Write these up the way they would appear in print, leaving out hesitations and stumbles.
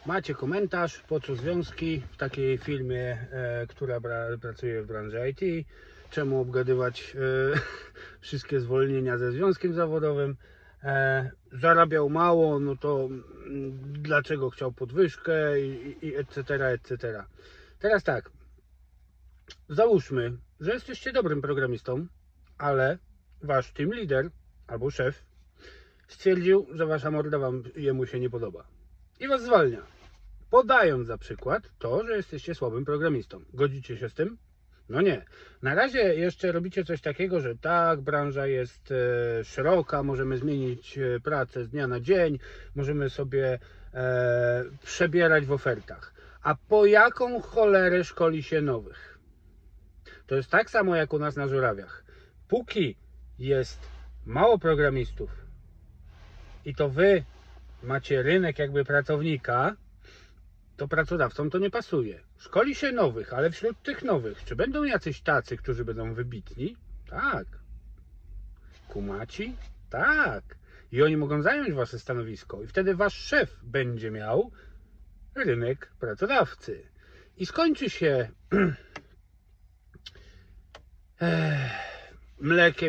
Macie komentarz, po co związki w takiej firmie, która pracuje w branży IT, czemu obgadywać wszystkie zwolnienia ze związkiem zawodowym, zarabiał mało, no to dlaczego chciał podwyżkę i etc., etc. Teraz tak, załóżmy, że jesteście dobrym programistą, ale wasz team leader albo szef stwierdził, że wasza morda jemu się nie podoba i was zwalnia, podając za przykład to, że jesteście słabym programistą. Godzicie się z tym? No nie. Na razie jeszcze robicie coś takiego, że tak, branża jest szeroka, możemy zmienić pracę z dnia na dzień, możemy sobie przebierać w ofertach. A po jaką cholerę szkoli się nowych? To jest tak samo jak u nas na Żurawiach. Póki jest mało programistów i to wy macie rynek jakby pracownika, to pracodawcom to nie pasuje. Szkoli się nowych, ale wśród tych nowych, czy będą jacyś tacy, którzy będą wybitni? Tak. Kumaci? Tak. I oni mogą zająć wasze stanowisko. I wtedy wasz szef będzie miał rynek pracodawcy. I skończy się mlekiem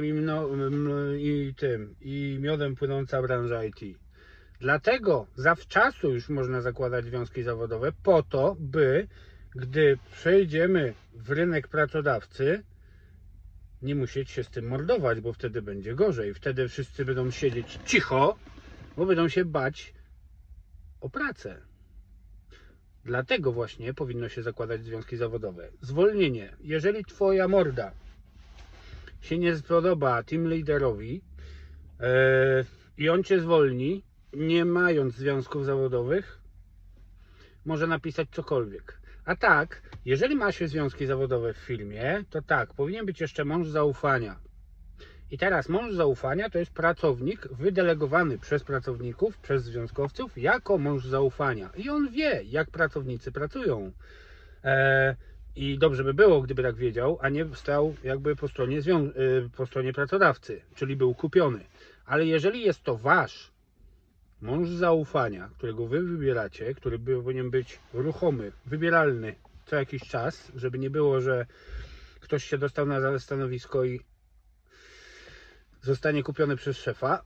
i miodem płynąca branża IT. Dlatego zawczasu już można zakładać związki zawodowe po to, by gdy przejdziemy w rynek pracodawcy, nie musieć się z tym mordować, bo wtedy będzie gorzej. Wtedy wszyscy będą siedzieć cicho, bo będą się bać o pracę. Dlatego właśnie powinno się zakładać związki zawodowe. Zwolnienie. Jeżeli twoja morda się nie spodoba team leaderowi i on cię zwolni, nie mając związków zawodowych, może napisać cokolwiek. A tak, jeżeli ma się związki zawodowe w firmie, to tak, powinien być jeszcze mąż zaufania. I teraz mąż zaufania to jest pracownik wydelegowany przez pracowników, przez związkowców jako mąż zaufania. I on wie, jak pracownicy pracują. I dobrze by było, gdyby tak wiedział, a nie stał jakby po stronie pracodawcy, czyli był kupiony. Ale jeżeli jest to wasz mąż zaufania, którego wy wybieracie, który powinien być ruchomy, wybieralny co jakiś czas, żeby nie było, że ktoś się dostał na stanowisko i zostanie kupiony przez szefa.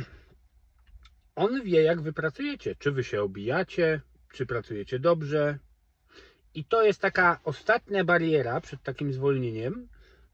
On wie, jak wy pracujecie, czy wy się obijacie, czy pracujecie dobrze. I to jest taka ostatnia bariera przed takim zwolnieniem,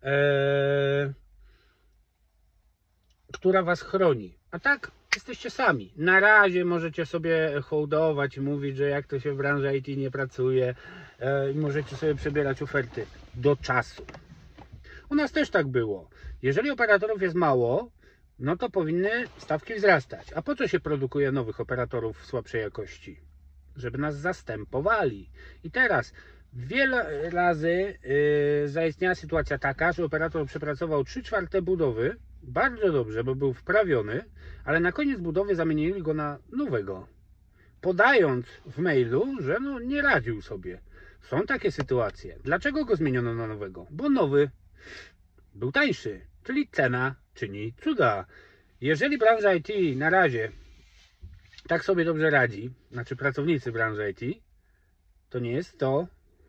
która was chroni. A tak jesteście sami. Na razie możecie sobie hołdować i mówić, że jak to się w branży IT nie pracuje, i możecie sobie przebierać oferty do czasu. U nas też tak było. Jeżeli operatorów jest mało, no to powinny stawki wzrastać. A po co się produkuje nowych operatorów słabszej jakości? Żeby nas zastępowali. I teraz wiele razy zaistniała sytuacja taka, że operator przepracował 3/4 budowy bardzo dobrze, bo był wprawiony, ale na koniec budowy zamienili go na nowego, podając w mailu, że no nie radził sobie. Są takie sytuacje. Dlaczego go zmieniono na nowego? Bo nowy był tańszy, czyli cena czyni cuda. Jeżeli branża IT na razie tak sobie dobrze radzi, znaczy pracownicy branży IT, to nie jest to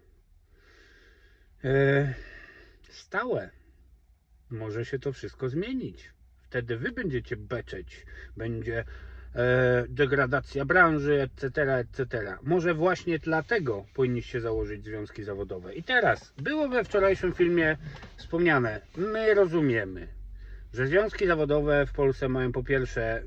stałe. Może się to wszystko zmienić. Wtedy wy będziecie beczeć, będzie degradacja branży, etc., etc. Może właśnie dlatego powinniście założyć związki zawodowe. I teraz, było we wczorajszym filmie wspomniane, my rozumiemy, że związki zawodowe w Polsce mają po pierwsze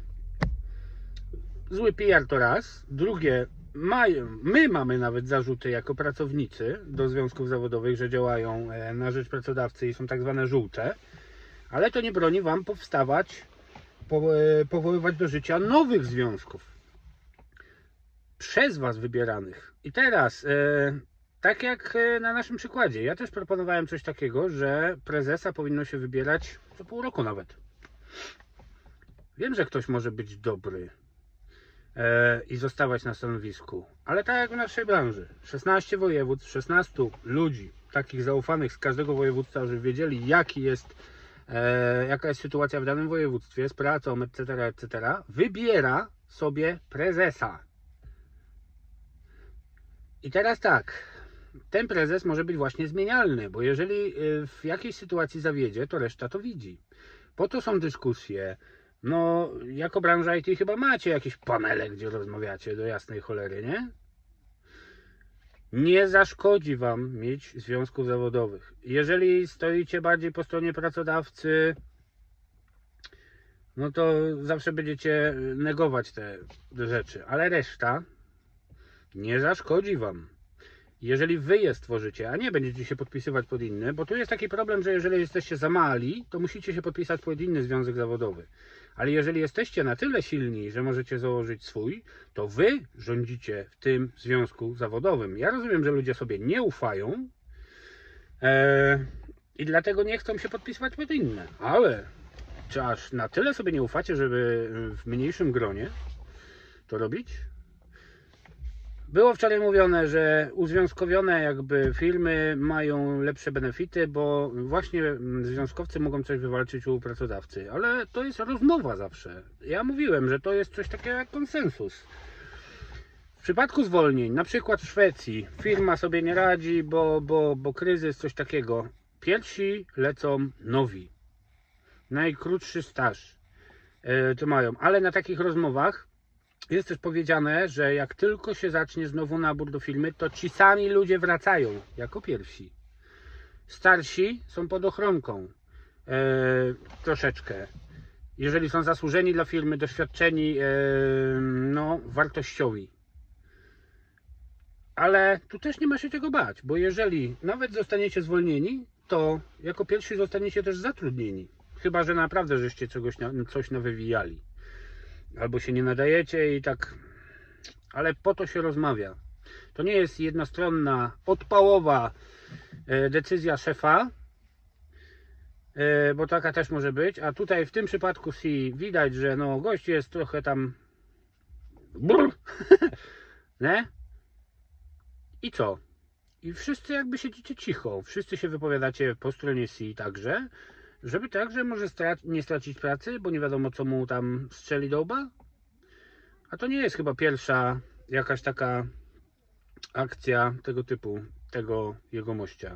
zły PR to raz, drugie, my mamy nawet zarzuty jako pracownicy do związków zawodowych, że działają na rzecz pracodawcy i są tak zwane żółte, ale to nie broni wam powoływać do życia nowych związków przez was wybieranych. I teraz, tak jak na naszym przykładzie, ja też proponowałem coś takiego, że prezesa powinno się wybierać co pół roku nawet. Wiem, że ktoś może być dobry i zostawać na stanowisku, ale tak jak w naszej branży, 16 województw, 16 ludzi, takich zaufanych z każdego województwa, żeby wiedzieli jaka jest sytuacja w danym województwie z pracą, etc., etc., wybiera sobie prezesa. I teraz tak, ten prezes może być właśnie zmienialny, bo jeżeli w jakiejś sytuacji zawiedzie, to reszta to widzi. Po to są dyskusje. No, jako branża IT chyba macie jakieś panele, gdzie rozmawiacie do jasnej cholery, nie? Nie zaszkodzi Wam mieć związków zawodowych. Jeżeli stoicie bardziej po stronie pracodawcy, no to zawsze będziecie negować te rzeczy, ale reszta nie zaszkodzi Wam. Jeżeli Wy je stworzycie, a nie będziecie się podpisywać pod inny, bo tu jest taki problem, że jeżeli jesteście za mali, to musicie się podpisać pod inny związek zawodowy. Ale jeżeli jesteście na tyle silni, że możecie założyć swój, to Wy rządzicie w tym związku zawodowym. Ja rozumiem, że ludzie sobie nie ufają i dlatego nie chcą się podpisywać pod inne. Ale czy aż na tyle sobie nie ufacie, żeby w mniejszym gronie to robić? Było wczoraj mówione, że uzwiązkowione jakby firmy mają lepsze benefity, bo właśnie związkowcy mogą coś wywalczyć u pracodawcy, ale to jest rozmowa zawsze. Ja mówiłem, że to jest coś takiego jak konsensus. W przypadku zwolnień, na przykład w Szwecji, firma sobie nie radzi, bo kryzys, coś takiego. Pierwsi lecą nowi. Najkrótszy staż to mają, ale na takich rozmowach jest też powiedziane, że jak tylko się zacznie znowu nabór do firmy, to ci sami ludzie wracają jako pierwsi. Starsi są pod ochronką troszeczkę. Jeżeli są zasłużeni dla firmy, doświadczeni, no, wartościowi. Ale tu też nie ma się czego bać, bo jeżeli nawet zostaniecie zwolnieni, to jako pierwsi zostaniecie też zatrudnieni. Chyba że naprawdę żeście coś nawywijali. Albo się nie nadajecie i tak, ale po to się rozmawia. To nie jest jednostronna, odpałowa decyzja szefa, bo taka też może być, a tutaj w tym przypadku widać, że no gość jest trochę tam nie? I co? I wszyscy jakby siedzicie cicho, wszyscy się wypowiadacie po stronie C także, żeby także może nie stracić pracy, bo nie wiadomo co mu tam strzeli do łba. A to nie jest chyba pierwsza jakaś taka akcja tego typu, tego jegomościa.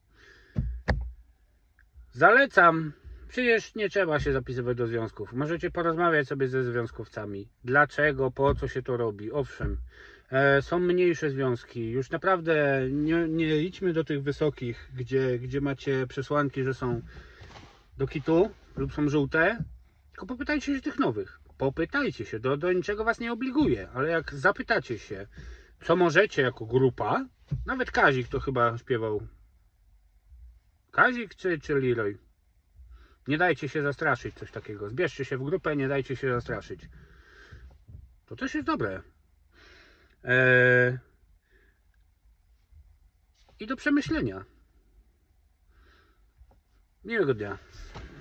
Zalecam. Przecież nie trzeba się zapisywać do związków. Możecie porozmawiać sobie ze związkowcami. Dlaczego, po co się to robi? Owszem, są mniejsze związki. Już naprawdę nie idźmy do tych wysokich, gdzie macie przesłanki, że są do kitu lub są żółte. Tylko popytajcie się tych nowych. Popytajcie się, do niczego was nie obliguje, ale jak zapytacie się, co możecie jako grupa, nawet Kazik to chyba śpiewał. Kazik czy Leroy? Nie dajcie się zastraszyć, coś takiego. Zbierzcie się w grupę, nie dajcie się zastraszyć. To też jest dobre. I do przemyślenia. Miłego dnia.